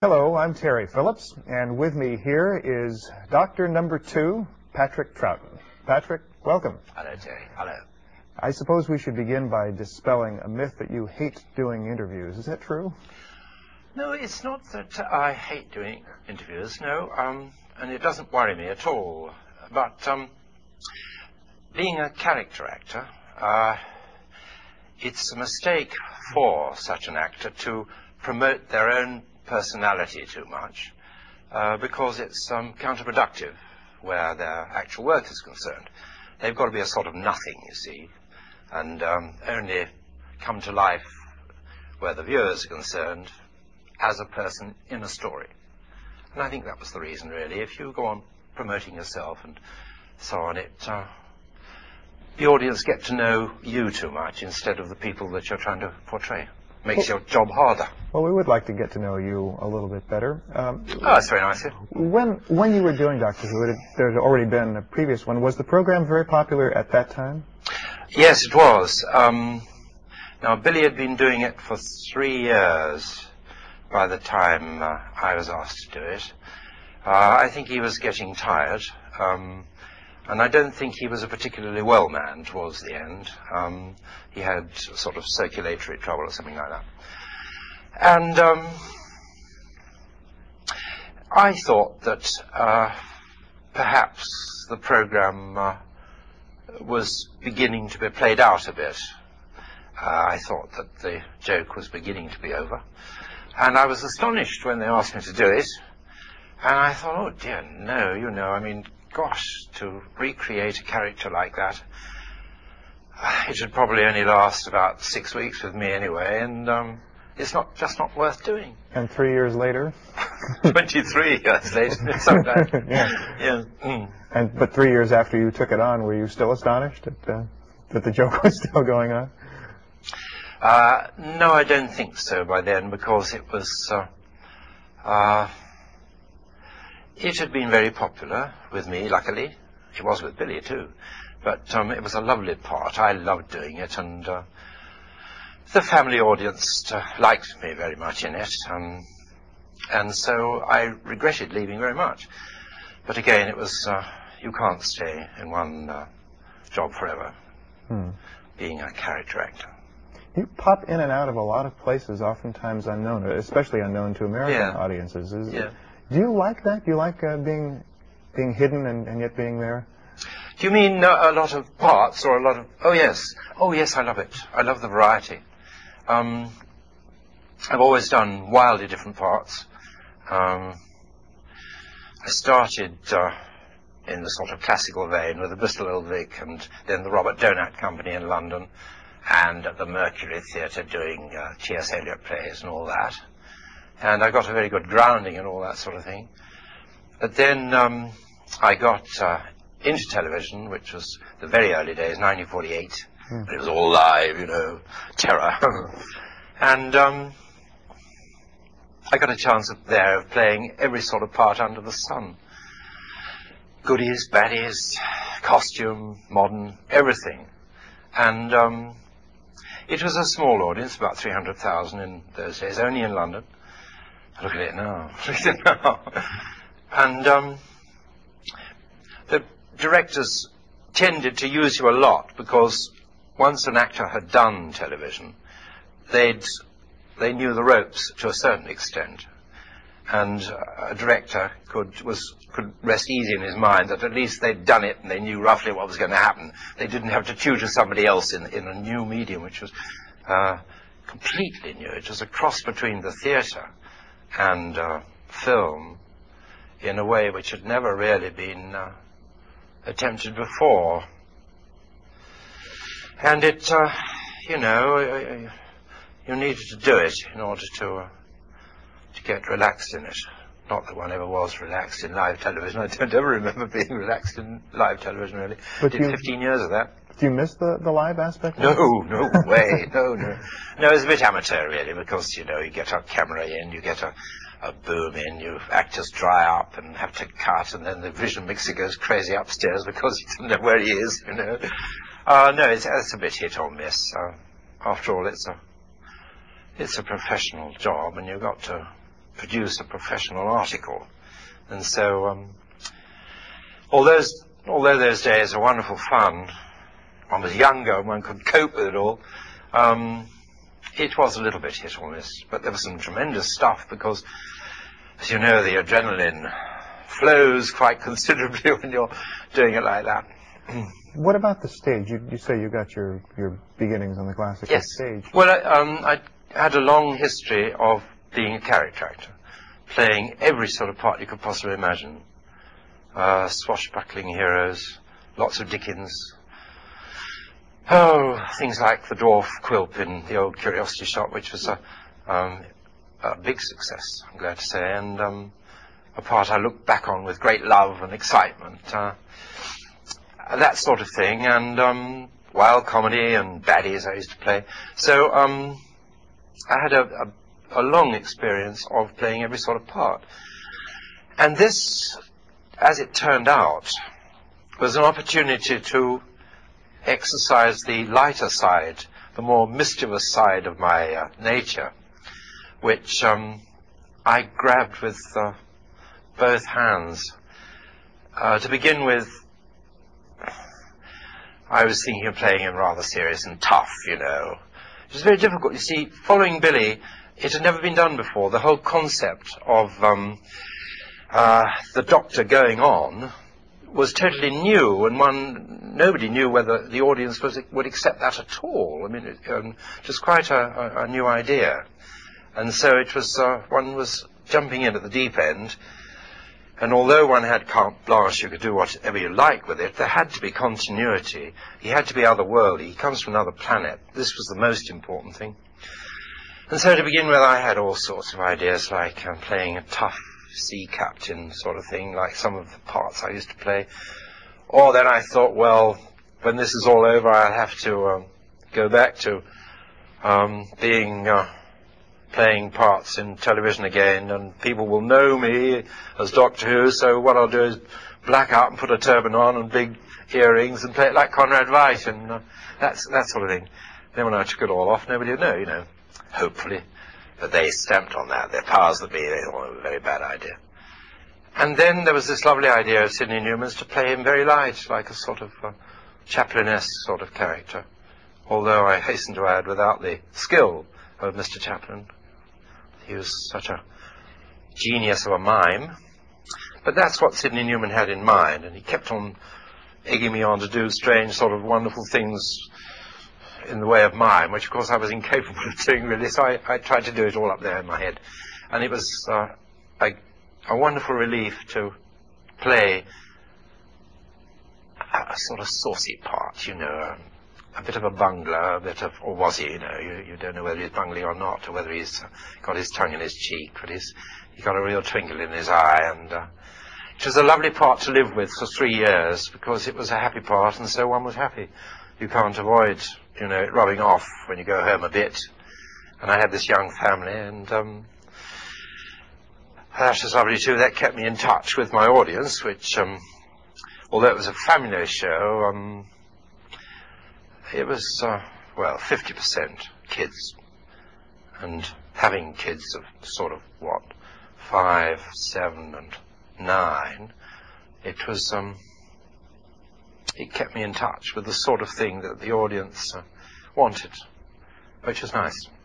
Hello, I'm Terry Phillips, and with me here is Doctor Number 2, Patrick Troughton. Patrick, welcome. Hello, Terry. Hello. I suppose we should begin by dispelling a myth that you hate doing interviews. Is that true? No, it's not that I hate doing interviews, no, and it doesn't worry me at all. But being a character actor, it's a mistake for such an actor to promote their own personality too much, because it's counterproductive where their actual work is concerned. They've got to be a sort of nothing, you see, and only come to life where the viewers are concerned as a person in a story. And I think that was the reason, really. If you go on promoting yourself and so on, the audience get to know you too much instead of the people that you're trying to portray. Makes your job harder. Well, we would like to get to know you a little bit better. That's very nice. When you were doing Doctor Who, there had already been a previous one. Was the program very popular at that time? Yes, it was. Now, Billy had been doing it for 3 years by the time I was asked to do it. I think he was getting tired, and I don't think he was a particularly well man towards the end. He had sort of circulatory trouble or something like that. And I thought that perhaps the program was beginning to be played out a bit. I thought that the joke was beginning to be over. And I was astonished when they asked me to do it. And I thought, oh dear, no, you know, I mean, gosh, to recreate a character like that, it should probably only last about 6 weeks with me anyway, and it's just not worth doing. And 3 years later? 23 years later, sometimes. Yeah. Yeah. But 3 years after you took it on, were you still astonished that the joke was still going on? No, I don't think so by then, because it was... it had been very popular with me, luckily. It was with Billy, too. But it was a lovely part. I loved doing it, and the family audience liked me very much in it. And so I regretted leaving very much. But again, it was, you can't stay in one job forever, being a character actor. You pop in and out of a lot of places, oftentimes unknown, especially unknown to American audiences. Do you like that? Do you like being hidden and yet being there? Do you mean a lot of parts or a lot of... Oh, yes. Oh, yes, I love it. I love the variety. I've always done wildly different parts. I started in the sort of classical vein with the Bristol Old Vic and then the Robert Donat Company in London and at the Mercury Theatre doing T.S. Eliot plays and all that. And I got a very good grounding and all that sort of thing. But then I got into television, which was the very early days, 1948. But it was all live, you know, terror. And I got a chance up there of playing every sort of part under the sun. Goodies, baddies, costume, modern, everything. And it was a small audience, about 300,000 in those days, only in London. Look at it now. Look at it now. And the directors tended to use you a lot because once an actor had done television, they knew the ropes to a certain extent, and a director could rest easy in his mind that at least they'd done it and they knew roughly what was going to happen. They didn't have to tutor somebody else in a new medium, which was completely new. It was a cross between the theatre and film in a way which had never really been attempted before. And it, you know, you needed to do it in order to get relaxed in it. Not that one ever was relaxed in live television. I don't ever remember being relaxed in live television, really. But did 15 years of that. Do you miss the live aspect? No way, no. No, it's a bit amateur, really, because, you know, you get a camera in, you get a boom in, you actors dry up and have to cut, and then the vision mixer goes crazy upstairs because he doesn't know where he is, you know. No, it's a bit hit or miss. After all, it's a professional job, and you've got to produce a professional article. And so, although those days were wonderful fun, one was younger and one could cope with it all, it was a little bit hit or miss. But there was some tremendous stuff because, as you know, the adrenaline flows quite considerably when you're doing it like that. What about the stage? You say you got your beginnings on the classical stage. Well, I had a long history of being a character actor, playing every sort of part you could possibly imagine. Swashbuckling heroes, lots of Dickens. Oh, things like the dwarf Quilp in the old Curiosity Shop, which was a big success, I'm glad to say, and a part I look back on with great love and excitement. That sort of thing, and wild comedy and baddies I used to play. So I had a long experience of playing every sort of part. And this, as it turned out, was an opportunity to exercise the lighter side, the more mischievous side of my nature, which I grabbed with both hands. To begin with, I was thinking of playing him rather serious and tough, you know. It was very difficult. You see, following Billy, it had never been done before. The whole concept of the Doctor going on was totally new, and nobody knew whether the audience would accept that at all. I mean, it was quite a new idea. And so it was, one was jumping in at the deep end, and although one had carte blanche, you could do whatever you like with it, there had to be continuity. He had to be otherworldly. He comes from another planet. This was the most important thing. And so to begin with, I had all sorts of ideas, like playing a tough sea captain sort of thing, like some of the parts I used to play. Or then I thought, well, when this is all over, I'll have to go back to playing parts in television again, and people will know me as Doctor Who, so what I'll do is black out and put a turban on and big earrings and play it like Conrad Veidt, and that sort of thing. Then when I took it all off, nobody would know, you know, hopefully. But they stamped on that. Their powers that be, they thought it was a very bad idea. And then there was this lovely idea of Sidney Newman's to play him very light, like a sort of Chaplin-esque sort of character. Although I hasten to add, without the skill of Mr. Chaplin. He was such a genius of a mime. But that's what Sidney Newman had in mind, and he kept on egging me on to do strange sort of wonderful things in the way of mime, which of course I was incapable of doing really, so I tried to do it all up there in my head. And it was a wonderful relief to play a sort of saucy part, you know, a bit of a bungler, or was he, you know, you don't know whether he's bungling or not, or whether he's got his tongue in his cheek, but he's got a real twinkle in his eye, and it was a lovely part to live with for 3 years, because it was a happy part, and so one was happy. You can't avoid, you know, it rubbing off when you go home a bit, and I had this young family, and that was lovely too. That kept me in touch with my audience, which, although it was a family show, it was, well, 50% kids, and having kids of sort of, 5, 7, and 9, it was, it kept me in touch with the sort of thing that the audience wanted, which was nice.